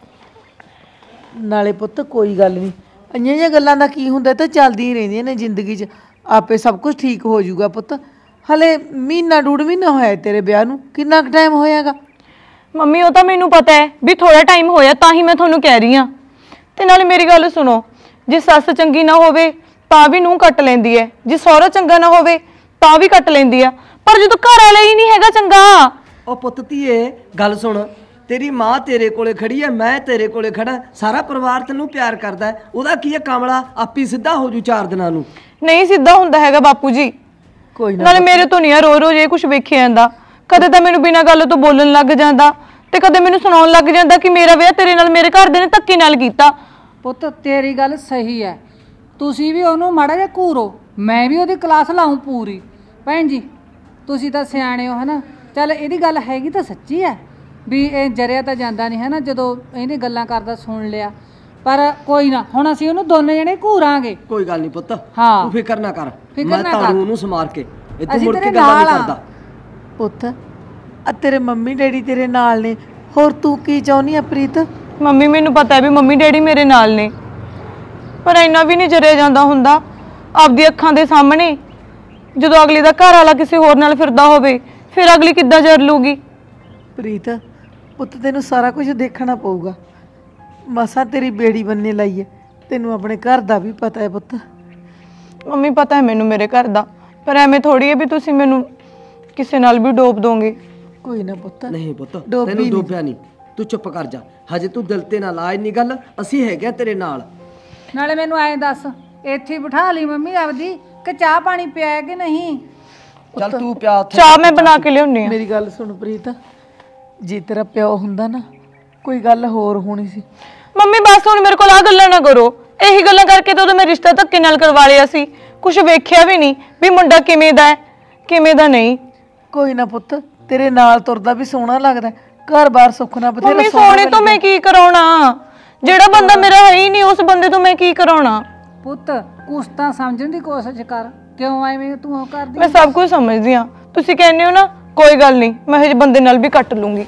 ਨਾਲੇ ਪੁੱਤ ਕੋਈ ਗੱਲ ਨਹੀਂ, ਇੰਨੀਆਂ ਜਿਹੀਆਂ ਗੱਲਾਂ ਦਾ ਕੀ ਹੁੰਦਾ, ਤਾਂ ਚੱਲਦੀਆਂ ਹੀ ਰਹਿੰਦੀਆਂ ਨੇ ਜ਼ਿੰਦਗੀ 'ਚ, ਆਪੇ ਸਭ ਕੁਝ ਠੀਕ ਹੋ ਜਾਊਗਾ ਪੁੱਤ। ਹਲੇ ਮਹੀਨਾ ਡੂਢ ਮਹੀਨਾ ਹੋਇਆ ਤੇਰੇ ਵਿਆਹ ਨੂੰ, ਕਿੰਨਾ ਕੁ ਟਾਈਮ ਹੋਇਆਗਾ? ਮੰਮੀ ਉਹ ਤਾਂ ਮੈਨੂੰ ਪਤਾ ਹੈ ਵੀ ਥੋੜਾ ਟਾਈਮ ਹੋਇਆ, ਤਾਂ ਹੀ ਮੈਂ ਤੁਹਾਨੂੰ ਕਹਿ ਰਹੀ ਹਾਂ। ਤੇ ਨਾਲੇ ਮੇਰੀ ਗੱਲ ਸੁਣੋ, ਜੇ ਸੱਸ ਚੰਗੀ ਨਾ ਹੋਵੇ ਤਾਂ ਵੀ ਨੂੰਹ ਕੱਟ ਲੈਂਦੀ ਹੈ, ਜੇ ਸਹੁਰਾ ਚੰਗਾ ਨਾ ਹੋਵੇ ਤਾਂ ਵੀ ਕੱਟ ਲੈਂਦੀ ਆ, ਪਰ ਜਦੋਂ ਘਰ ਵਾਲਾ ਹੀ ਨਹੀਂ ਹੈਗਾ ਚੰਗਾ। ਉਹ ਪੁੱਤ ਧੀਏ ਗੱਲ ਸੁਣ, ਤੇਰੀ ਮਾਂ ਤੇਰੇ ਕੋਲੇ ਖੜੀ ਹੈ, ਮੈਂ ਤੇਰੇ ਕੋਲੇ ਖੜਾ, ਸਾਰਾ ਪਰਿਵਾਰ ਤੈਨੂੰ ਪਿਆਰ ਕਰਦਾ ਹੈ। ਉਹਦਾ ਕੀ ਹੈ ਕਮਲਾ ਆਪੀ ਸਿੱਧਾ ਹੋ ਜੂ 4 ਦਿਨਾਂ ਨੂੰ। ਨਹੀਂ ਸਿੱਧਾ ਹੁੰਦਾ ਹੈਗਾ ਬਾਪੂ ਜੀ। ਕੋਈ ਨਾ ਨਾਲੇ ਮੇਰੇ ਤੋਂ ਨਹੀਂ ਰੋ ਰੋਜ਼ ਇਹ ਕੁਝ ਵੇਖਿਆ ਜਾਂਦਾ। ਕਦੇ ਤਾਂ ਮੈਨੂੰ ਬਿਨਾਂ ਗੱਲ ਤੋਂ ਬੋਲਣ ਲੱਗ ਜਾਂਦਾ ਤੇ ਕਦੇ ਮੈਨੂੰ ਸੁਣਾਉਣ ਲੱਗ ਜਾਂਦਾ ਕਿ ਮੇਰਾ ਵਿਆਹ ਤੇਰੇ ਨਾਲ ਮੇਰੇ ਘਰ ਦੇ ਨੇ ਧੱਕੇ ਨਾਲ ਕੀਤਾ। ਪੁੱਤ ਤੇਰੀ ਗੱਲ ਸਹੀ ਹੈ, ਤੁਸੀਂ ਵੀ ਉਹਨੂੰ ਮਾੜਾ ਜਿਹਾ ਘੂਰੋ, ਮੈਂ ਵੀ ਉਹਦੀ ਕਲਾਸ ਲਾਉਂ ਪੂਰੀ। ਭੈਣ ਜੀ ਤੁਸੀਂ ਤਾਂ ਸਿਆਣੇ ਹੋ ਹਨਾ, ਚੱਲ ਇਹਦੀ ਗੱਲ ਹੈਗੀ ਤਾਂ ਸੱਚੀ ਹੈ ਵੀ ਇਹ ਜਰਿਆ ਤਾਂ ਜਾਂਦਾ ਨਹੀਂ ਹੈ ਨਾ, ਜਦੋਂ ਇਹਨੇ ਗੱਲਾਂ ਕਰਦਾ ਸੁਣ ਲਿਆ। ਪਰ ਕੋਈ ਨਾ, ਹੁਣ ਅਸੀਂ ਉਹਨੂੰ ਦੋਨੇ ਜਣੇ ਘੂਰਾਂਗੇ। ਕੋਈ ਗੱਲ ਨਹੀਂ ਪੁੱਤ, ਹਾਂ। ਤੂੰ ਫਿਕਰ ਨਾ ਕਰ, ਫਿਕਰ ਮੈਂ ਨਾ ਤਾਰੂ ਕਰ। ਉਹਨੂੰ ਸਮਾਰ ਕੇ ਇੱਥੇ ਅਸੀਂ ਮੁੜ ਕੇ ਤੇਰੇ ਗੱਲਾਂ ਨਹੀਂ ਨਾਲ ਆ। ਕਰਦਾ। ਪੁੱਤ ਆ ਤੇਰੇ ਮੰਮੀ ਡੈਡੀ ਤੇਰੇ ਨਾਲ ਨੇ, ਹੋਰ ਤੂੰ ਕੀ ਚਾਹੁੰਦੀ ਆ ਪ੍ਰੀਤ? ਮੰਮੀ ਮੈਨੂੰ ਪਤਾ ਹੈ ਵੀ ਮੰਮੀ ਡੈਡੀ ਮੇਰੇ ਨਾਲ ਨੇ, ਪਰ ਇੰਨਾ ਵੀ ਨਹੀਂ ਜਰਿਆ ਜਾਂਦਾ ਹੁੰਦਾ ਆਪਦੀ ਅੱਖਾਂ ਦੇ ਸਾਹਮਣੇ। ਜਦੋਂ ਅਗਲੀ ਦਾ ਘਰ ਵਾਲਾ ਕਿਸੇ ਹੋਰ ਨਾਲ ਫਿਰਦਾ ਹੋਵੇ ਫਿਰ ਅਗਲੀ ਕਿੱਦਾਂ ਜਰ ਲੂਗੀ। ਪ੍ਰੀਤ ਪੁੱਤ ਤੈਨੂੰ ਸਾਰਾ ਕੁਝ ਦੇਖਣਾ ਪਊਗਾ, ਮਸਾਂ ਤੇਰੀ ਬੇੜੀ ਬੰਨੇ ਲਾਈ ਹੈ, ਤੈਨੂੰ ਆਪਣੇ ਘਰ ਦਾ ਵੀ ਪਤਾ ਹੈ ਪੁੱਤ। ਮੰਮੀ ਪਤਾ ਹੈ ਮੈਨੂੰ ਮੇਰੇ ਘਰ ਦਾ, ਪਰ ਐਵੇਂ ਥੋੜੀ ਹੈ ਵੀ ਤੁਸੀਂ ਮੈਨੂੰ ਕਿਸੇ ਨਾਲ ਵੀ ਡੋਬ ਦੋਗੇ। ਕੋਈ ਨਾ ਪੁੱਤ, ਨਹੀਂ ਪੁੱਤ ਡੋਬੀ ਤੈਨੂੰ ਨੀ। ਡੋਬਿਆ ਨਹੀਂ, ਤੂੰ ਚੁੱਪ ਕਰ ਜਾ, ਹਜੇ ਤੂੰ ਦਿਲ ਤੇ ਨਾ ਲਾ ਇੰਨੀ ਗੱਲ, ਅਸੀਂ ਹੈਗੇ ਆ ਤੇਰੇ ਨਾਲ। ਨਾਲੇ ਮੈਨੂੰ ਐਂ ਦੱਸ, ਇੱਥੇ ਬਿਠਾ ਲਈ ਮੰਮੀ ਆਪਦੀ ਕਿ ਚਾਹ ਪਾਣੀ ਪਿਆ ਕਿ ਨਹੀਂ? ਚੱਲ ਤੂੰ ਪਿਆ ਉੱਥੇ। ਚਾਹ ਮੈਂ ਬਣਾ ਕੇ ਲਿਆਉਣੀ ਆ। ਮੇਰੀ ਗੱਲ ਸੁਣ ਪ੍ਰੀਤ, ਜੇ ਤੇਰਾ ਪਿਓ ਹੁੰਦਾ ਨਾ ਕੋਈ ਗੱਲ ਹੋਰ ਹੋਣੀ ਸੀ। ਮੰਮੀ ਬਸ ਹੁਣ ਮੇਰੇ ਕੋਲ ਆ ਗੱਲਾਂ ਨਾ ਕਰੋ, ਇਹੀ ਗੱਲਾਂ ਕਰਕੇ ਤਾਂ ਮੈਂ ਰਿਸ਼ਤਾ ਧੱਕੇ ਨਾਲ ਕਰਵਾ ਲਿਆ ਸੀ, ਕੁਝ ਵੇਖਿਆ ਵੀ ਨਹੀਂ ਵੀ ਮੁੰਡਾ ਕਿਵੇਂ ਦਾ ਹੈ ਕਿਵੇਂ ਦਾ ਨਹੀਂ। ਕੋਈ ਨਾ ਪੁੱਤ, ਤੇਰੇ ਨਾਲ ਤੁਰਦਾ ਵੀ ਸੋਹਣਾ ਲੱਗਦਾ, ਘਰ-ਬਾਰ ਸੁੱਖ ਨਾਲ ਬਥੇਰਾ ਮੰਮੀ ਸੋਹਣੇ ਤੋਂ ਮੈਂ ਕੀ ਕਰਾਉਣਾ, ਜਿਹੜਾ ਬੰਦਾ ਮੇਰਾ ਹੈ ਹੀ ਨਹੀਂ ਉਸ ਬੰਦੇ ਤੋਂ ਮੈਂ ਕੀ ਕਰਾਉਣਾ। ਪੁੱਤ ਕੁਛ ਤਾਂ ਸਮਝਣ ਦੀ ਕੋਸ਼ਿਸ਼ ਕਰ, ਕਿਉਂ ਐਵੇਂ ਤੂੰ ਉਹ ਕਰਦੀ? ਮੈਂ ਸਭ ਕੁਝ ਸਮਝਦੀ ਆ, ਤੁਸੀਂ ਕਹਿੰਦੇ ਹੋ ਨਾ ਕੋਈ ਗੱਲ ਨਹੀਂ, ਮੈਂ ਹਜੇ ਬੰਦੇ ਨਾਲ ਵੀ ਕੱਟ ਲੂੰਗੀ।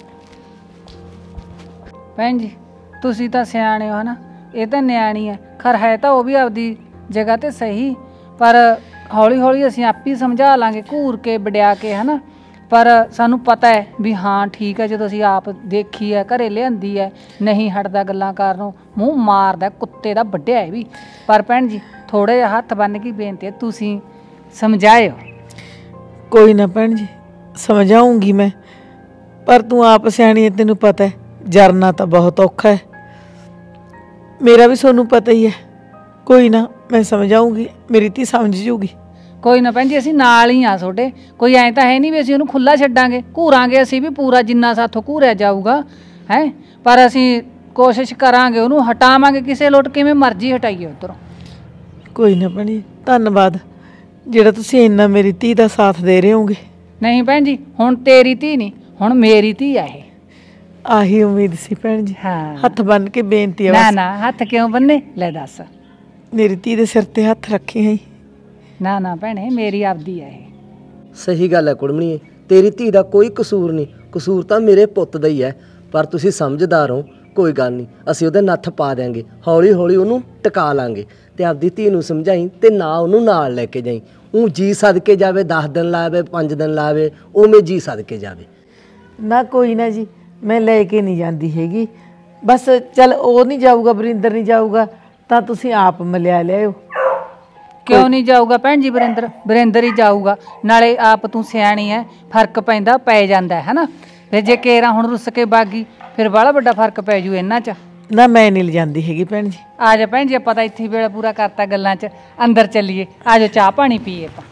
ਭੈਣ ਜੀ ਤੁਸੀਂ ਤਾਂ ਸਿਆਣੇ ਹੋ ਨਾ, ਇਹ ਤਾਂ ਨਿਆਣੀ ਹੈ, ਖਰ ਹੈ ਤਾਂ ਉਹ ਵੀ ਆਪਦੀ ਜਗ੍ਹਾ ਤੇ ਸਹੀ, ਪਰ ਹੌਲੀ ਹੌਲੀ ਅਸੀਂ ਆਪ ਹੀ ਸਮਝਾ ਲਾਂਗੇ ਘੂਰ ਕੇ ਵਡਿਆ ਕੇ ਹਨਾ। ਪਰ ਸਾਨੂੰ ਪਤਾ ਹੈ ਵੀ ਹਾਂ ਠੀਕ ਹੈ, ਜਦੋਂ ਅਸੀਂ ਆਪ ਦੇਖੀ ਹੈ ਘਰੇ ਲਿਆਂਦੀ ਹੈ, ਨਹੀਂ ਹਟਦਾ ਗੱਲਾਂ ਕਰਨੋਂ, ਮੂੰਹ ਮਾਰਦਾ ਕੁੱਤੇ ਦਾ ਵੱਢਿਆ ਹੈ ਵੀ। ਪਰ ਭੈਣ ਜੀ ਥੋੜਾ ਜਿਹਾ ਹੱਥ ਬੰਨ੍ਹ ਕੇ ਬੇਨਤੀ ਹੈ, ਤੁਸੀਂ ਸਮਝਾਇਓ। ਕੋਈ ਨਾ ਭੈਣ ਜੀ ਸਮਝਾਉਂਗੀ ਮੈਂ, ਪਰ ਤੂੰ ਆਪ ਸਿਆਣੀ ਹੈ, ਤੈਨੂੰ ਪਤਾ ਹੈ ਜਰਨਾ ਤਾਂ ਬਹੁਤ ਔਖਾ ਹੈ, ਮੇਰਾ ਵੀ ਤੁਹਾਨੂੰ ਪਤਾ ਹੀ ਹੈ। ਕੋਈ ਨਾ ਮੈਂ ਸਮਝਾਉਂਗੀ, ਮੇਰੀ ਧੀ ਸਮਝ ਜੂਗੀ। ਕੋਈ ਨਾ ਭੈਣ ਜੀ ਅਸੀਂ ਨਾਲ ਹੀ ਆ ਤੁਹਾਡੇ, ਕੋਈ ਐਂ ਤਾਂ ਹੈ ਨਹੀਂ ਵੀ ਅਸੀਂ ਉਹਨੂੰ ਖੁੱਲਾ ਛੱਡਾਂਗੇ, ਘੂਰਾਂਗੇ ਅਸੀਂ ਵੀ ਪੂਰਾ ਜਿੰਨਾ ਸਾਥੋਂ ਘੂਰਿਆ ਜਾਊਗਾ ਹੈ, ਪਰ ਅਸੀਂ ਕੋਸ਼ਿਸ਼ ਕਰਾਂਗੇ ਉਹਨੂੰ ਹਟਾਵਾਂਗੇ, ਕਿਸੇ ਲੋਟ ਕਿਵੇਂ ਮਰਜ਼ੀ ਹਟਾਈਏ ਉੱਧਰੋਂ। ਕੋਈ ਨਾ ਭੈਣ ਜੀ ਧੰਨਵਾਦ ਜਿਹੜਾ ਤੁਸੀਂ ਇੰਨਾ ਮੇਰੀ ਧੀ ਦਾ ਸਾਥ ਦੇ ਰਹੇ ਹੋਗੇ। ਨਹੀਂ ਭੈਣ ਜੀ ਹੁਣ ਤੇਰੀ ਧੀ ਨਹੀਂ, ਹੁਣ ਮੇਰੀ ਧੀ ਆ ਇਹ। ਆਹੀ ਉਮੀਦ ਸੀ ਭੈਣ ਜੀ, ਹਾਂ ਹੱਥ ਬੰਨ ਕੇ ਬੇਨਤੀ ਹੈ ਨਾ ਬਸ, ਨਾ ਹੱਥ ਕਿਉਂ ਬੰਨੇ, ਲੈ ਦੱਸ। ਮੇਰੀ ਧੀ ਦੇ ਸਿਰ ਤੇ ਹੱਥ ਰੱਖੀ ਹੈ। ਨਾ ਨਾ ਭੈਣੇ ਮੇਰੀ ਆਪਦੀ ਆ ਇਹ। ਸਹੀ ਗੱਲ ਹੈ ਕੁੜਮਣੀਏ, ਤੇਰੀ ਧੀ ਦਾ ਕੋਈ ਕਸੂਰ ਨਹੀਂ, ਕਸੂਰ ਤਾਂ ਮੇਰੇ ਪੁੱਤ ਦਾ ਹੀ ਹੈ, ਪਰ ਤੁਸੀਂ ਸਮਝਦਾਰ ਹੋ, ਕੋਈ ਗੱਲ ਨਹੀਂ, ਅਸੀਂ ਉਹਦੇ ਨੱਥ ਪਾ ਦਿਆਂਗੇ, ਹੌਲੀ ਹੌਲੀ ਉਹਨੂੰ ਟਿਕਾ ਲਾਂਗੇ। ਤੇ ਆਪਦੀ ਧੀ ਨੂੰ ਸਮਝਾਈ ਤੇ ਨਾ ਉਹਨੂੰ ਨਾਲ ਲੈ ਕੇ ਜਾਈ, ਉਹ ਜੀ ਸਦਕੇ ਜਾਵੇ, 10 ਦਿਨ ਲਾਵੇ 5 ਦਿਨ ਲਾਵੇ, ਉਵੇਂ ਜੀ ਸਦਕੇ ਜਾਵੇ। ਨਾ ਕੋਈ ਨਾ ਜੀ, ਮੈਂ ਲੈ ਕੇ ਨਹੀਂ ਜਾਂਦੀ ਹੈਗੀ, ਬਸ ਚੱਲ ਉਹ ਨਹੀਂ ਜਾਊਗਾ, ਵਰਿੰਦਰ ਨਹੀਂ ਜਾਊਗਾ ਤਾਂ ਤੁਸੀਂ ਆਪ ਮਿਲਿਆ ਲਿਆਓ। ਕਿਉਂ ਨਹੀਂ ਜਾਊਗਾ ਭੈਣ ਜੀ? ਵਰਿੰਦਰ ਹੀ ਜਾਊਗਾ, ਨਾਲੇ ਆਪ ਤੂੰ ਸਿਆਣੀ ਐ, ਫਰਕ ਪੈਂਦਾ ਪੈ ਜਾਂਦਾ ਹੈ ਨਾ। ਫਿਰ ਜੇ ਕੇਰਾ ਹੁਣ ਰੁੱਸ ਕੇ ਬਾਗੀ ਫਿਰ ਬੜਾ ਵੱਡਾ ਫਰਕ ਪੈ ਜੂ ਇਹਨਾਂ 'ਚ। ਨਾ ਮੈਂ ਨਹੀਂ ਲਿਜਾਂਦੀ ਹੈਗੀ ਭੈਣ ਜੀ। ਆ ਜਾ ਭੈਣ ਜੀ, ਆਪਾਂ ਤਾਂ ਇੱਥੇ ਹੀ ਵੇਲਾ ਪੂਰਾ ਕਰਤਾ ਗੱਲਾਂ 'ਚ, ਅੰਦਰ ਚੱਲੀਏ, ਆ ਜਾ ਚਾਹ ਪਾਣੀ ਪੀਏ ਆਪਾਂ।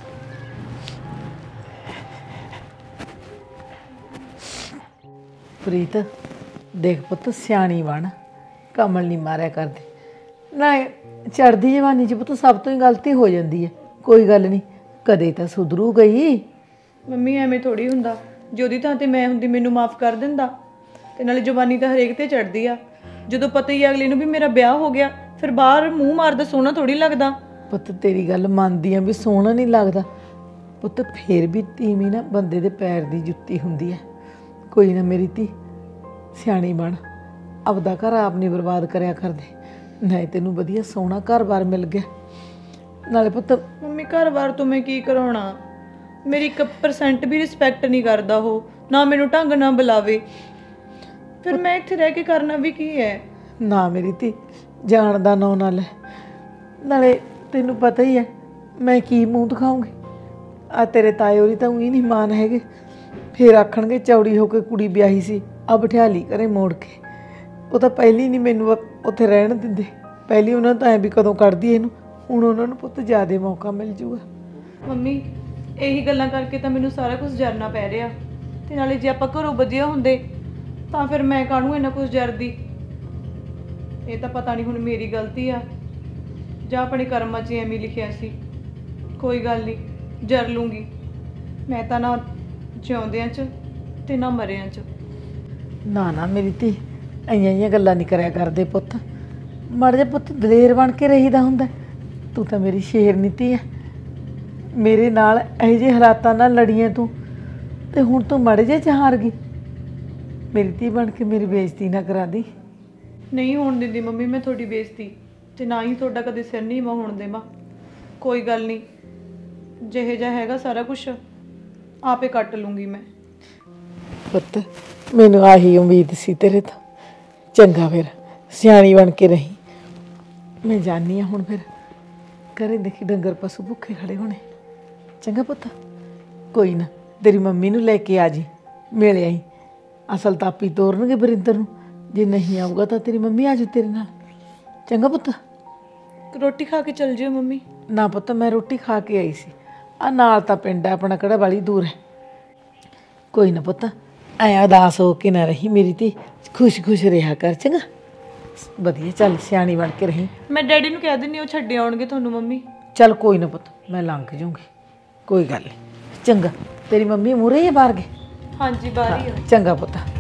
ਪ੍ਰੀਤ ਦੇਖ ਪੁੱਤ, ਸਿਆਣੀ ਬਣ, ਕਮਲ ਨਹੀਂ ਮਾਰਿਆ ਕਰਦੀ ਨਾ, ਚੜ੍ਹਦੀ ਜਵਾਨੀ 'ਚ ਪੁੱਤ ਸਭ ਤੋਂ ਹੀ ਗਲਤੀ ਹੋ ਜਾਂਦੀ ਹੈ, ਕੋਈ ਗੱਲ ਨਹੀਂ, ਕਦੇ ਤਾਂ ਸੁਧਰੂ ਗਈ। ਮੰਮੀ ਐਵੇਂ ਥੋੜੀ ਹੁੰਦਾ, ਜੇ ਉਹਦੀ ਥਾਂ ਤੇ ਮੈਂ ਹੁੰਦੀ ਮੈਨੂੰ ਮਾਫ ਕਰ ਦਿੰਦਾ। ਤੇ ਨਾਲੇ ਜਵਾਨੀ ਤਾਂ ਹਰੇਕ ਤੇ ਚੜਦੀ ਆ, ਜਦੋਂ ਪਤਾ ਹੀ ਅਗਲੇ ਨੂੰ ਵੀ ਮੇਰਾ ਵਿਆਹ ਹੋ ਗਿਆ ਫਿਰ ਬਾਹਰ ਮੂੰਹ ਮਾਰਦਾ ਸੋਹਣਾ ਥੋੜੀ ਲੱਗਦਾ। ਪੁੱਤ ਤੇਰੀ ਗੱਲ ਮੰਨਦੀ ਆ ਵੀ ਸੋਹਣਾ ਨਹੀਂ ਲੱਗਦਾ ਪੁੱਤ, ਫੇਰ ਵੀ ਤੀਵੀਂ ਨਾ ਬੰਦੇ ਦੇ ਪੈਰ ਦੀ ਜੁੱਤੀ ਹੁੰਦੀ ਹੈ। ਕੋਈ ਨਾ ਮੇਰੀ ਧੀ ਸਿਆਣੀ ਬਣ, ਆਪਦਾ ਘਰ ਆਪ ਨਹੀਂ ਬਰਬਾਦ ਕਰਿਆ ਕਰਦੇ, ਨਹੀਂ ਤੈਨੂੰ ਵਧੀਆ ਸੋਹਣਾ ਘਰ-ਬਾਰ ਮਿਲ ਗਿਆ। ਨਾਲੇ ਪੁੱਤ ਮੰਮੀ ਘਰ-ਬਾਰ ਤੋਂ ਮੈਂ ਕੀ ਕਰਾਉਣਾ, ਮੇਰੀ 1% ਵੀ ਰਿਸਪੈਕਟ ਨਹੀਂ ਕਰਦਾ ਉਹ, ਨਾ ਮੈਨੂੰ ਢੰਗ ਨਾਲ ਬੁਲਾਵੇ। ਫਿਰ ਮੈਂ ਇੱਥੇ ਰਹਿ ਕੇ ਕਰਨਾ ਵੀ ਕੀ ਹੈ? ਨਾ ਮੇਰੀ ਧੀ, ਜਾਣ ਦਾ ਨਾਂ ਨਾ ਲੈ। ਨਾਲੇ ਤੈਨੂੰ ਪਤਾ ਹੀ ਹੈ ਮੈਂ ਕੀ ਮੂੰਹ ਦਿਖਾਉਂਗੀ। ਆ ਤੇਰੇ ਤਾਏ ਹੋਰੀ ਤਾਂ ਉਹੀ ਨਹੀਂ ਮਾਨ ਹੈਗੇ, ਫਿਰ ਆਖਣਗੇ ਚੌੜੀ ਹੋ ਕੇ ਕੁੜੀ ਵਿਆਹੀ ਸੀ, ਆ ਬਿਠਾ ਲਈ ਘਰੇ ਮੋੜ ਕੇ। ਉਹ ਤਾਂ ਪਹਿਲੀ ਨਹੀਂ ਮੈਨੂੰ ਉੱਥੇ ਰਹਿਣ ਦਿੰਦੇ, ਪਹਿਲੀ ਉਹਨਾਂ ਨੂੰ ਤਾਂ ਐਂ ਵੀ ਕਦੋਂ ਕੱਢਦੀ ਇਹਨੂੰ। ਹੁਣ ਉਹਨਾਂ ਨੂੰ ਪੁੱਤ ਜ਼ਿਆਦਾ ਮੌਕਾ ਮਿਲ ਜੂਗਾ। ਮੰਮੀ ਇਹੀ ਗੱਲਾਂ ਕਰਕੇ ਤਾਂ ਮੈਨੂੰ ਸਾਰਾ ਕੁਝ ਜਰਨਾ ਪੈ ਰਿਹਾ, ਤੇ ਨਾਲੇ ਜੇ ਆਪਾਂ ਘਰੋਂ ਵਧੀਆ ਹੁੰਦੇ ਤਾਂ ਫਿਰ ਮੈਂ ਕਾਹਨੂੰ ਇੰਨਾ ਕੁਝ ਜਰਦੀ। ਇਹ ਤਾਂ ਪਤਾ ਨਹੀਂ ਹੁਣ ਮੇਰੀ ਗਲਤੀ ਆ ਜਾਂ ਆਪਣੇ ਕਰਮਾਂ 'ਚ ਐਵੇਂ ਲਿਖਿਆ ਸੀ। ਕੋਈ ਗੱਲ ਨਹੀਂ, ਜਰ ਲੂੰਗੀ। ਮੈਂ ਤਾਂ ਨਾ ਜਿਉਂਦਿਆਂ 'ਚ ਤੇ ਨਾ ਮਰਿਆਂ 'ਚ। ਨਾ ਨਾ ਮੇਰੀ ਧੀ, ਐਂ ਗੱਲਾਂ ਨਹੀਂ ਕਰਿਆ ਕਰਦੇ ਪੁੱਤ। ਮਾੜੇ ਜਿਹੇ ਪੁੱਤ ਦਲੇਰ ਬਣ ਕੇ ਰਹੀਦਾ ਹੁੰਦਾ। ਤੂੰ ਤਾਂ ਮੇਰੀ ਸ਼ੇਰਨੀ ਧੀ ਹੈ, ਮੇਰੇ ਨਾਲ ਇਹੋ ਜਿਹੇ ਹਾਲਾਤਾਂ ਨਾਲ ਲੜੀਆਂ ਤੂੰ, ਤੇ ਹੁਣ ਤੂੰ ਮਾੜੇ ਜਿਹੇ 'ਚ ਹਾਰ ਗਈ। ਮੇਰੀ ਧੀ ਬਣ ਕੇ ਮੇਰੀ ਬੇਇੱਜ਼ਤੀ ਨਾ ਕਰਾ ਦੀ। ਨਹੀਂ ਹੋਣ ਦਿੰਦੀ ਮੰਮੀ ਮੈਂ ਤੁਹਾਡੀ ਬੇਇੱਜ਼ਤੀ, ਤੇ ਨਾ ਹੀ ਤੁਹਾਡਾ ਕਦੇ ਸਿਰ ਨਹੀਂ ਹੋਣ ਦੇਵਾਂ। ਕੋਈ ਗੱਲ ਨਹੀਂ, ਜਿਹੇ ਜਿਹਾ ਹੈਗਾ ਸਾਰਾ ਕੁਝ ਆਪੇ ਕੱਟ ਲੂੰਗੀ ਮੈਂ। ਪੁੱਤ ਮੈਨੂੰ ਆਹੀ ਉਮੀਦ ਸੀ ਤੇਰੇ ਤੋਂ। ਚੰਗਾ ਫਿਰ ਸਿਆਣੀ ਬਣ ਕੇ ਰਹੀ। ਮੈਂ ਜਾਣੀ ਹਾਂ ਹੁਣ, ਫਿਰ ਘਰੇ ਦੇਖੀ ਡੰਗਰ ਪਸ਼ੂ ਭੁੱਖੇ ਖੜੇ ਹੋਣੇ। ਚੰਗਾ ਪੁੱਤ, ਕੋਈ ਨਾ ਤੇਰੀ ਮੰਮੀ ਨੂੰ ਲੈ ਕੇ ਆ ਜੀ, ਮਿਲ ਆਈ। ਅਸਲ ਤਾਂ ਆਪੀ ਤੋਰਨਗੇ ਬਰਿੰਦਰ ਨੂੰ, ਜੇ ਨਹੀਂ ਆਊਗਾ ਤਾਂ ਤੇਰੀ ਮੰਮੀ ਆ ਜਾਊ ਤੇਰੇ ਨਾਲ। ਚੰਗਾ ਪੁੱਤ, ਰੋਟੀ ਖਾ ਕੇ ਚੱਲ ਜਿਓ ਮੰਮੀ। ਨਾ ਪੁੱਤ ਮੈਂ ਰੋਟੀ ਖਾ ਕੇ ਆਈ ਸੀ। ਆ ਨਾਲ ਤਾਂ ਪਿੰਡ ਹੈ ਆਪਣਾ, ਕਿਹੜਾ ਵਾਲੀ ਦੂਰ ਹੈ। ਕੋਈ ਨਾ ਪੁੱਤ, ਐਂ ਉਦਾਸ ਹੋ ਕੇ ਨਾ ਰਹੀ ਮੇਰੀ ਧੀ, ਖੁਸ਼ ਖੁਸ਼ ਰਿਹਾ ਕਰ। ਚੰਗਾ ਵਧੀਆ, ਚੱਲ ਸਿਆਣੀ ਬਣ ਕੇ ਰਹੀ। ਮੈਂ ਡੈਡੀ ਨੂੰ ਕਹਿ ਦਿੰਦੀ ਉਹ ਛੱਡ ਆਉਣਗੇ ਤੁਹਾਨੂੰ ਮੰਮੀ। ਚੱਲ ਕੋਈ ਨਾ ਪੁੱਤ, ਮੈਂ ਲੰਘ ਜਾਊਂਗੀ, ਕੋਈ ਗੱਲ ਨਹੀਂ। ਚੰਗਾ, ਤੇਰੀ ਮੰਮੀ ਮੂਹਰੇ ਹੀ ਬਾਹਰ ਗਏ? ਹਾਂਜੀ ਬਾਹਰ ਹੀ ਆ। ਚੰਗਾ ਪੁੱਤ।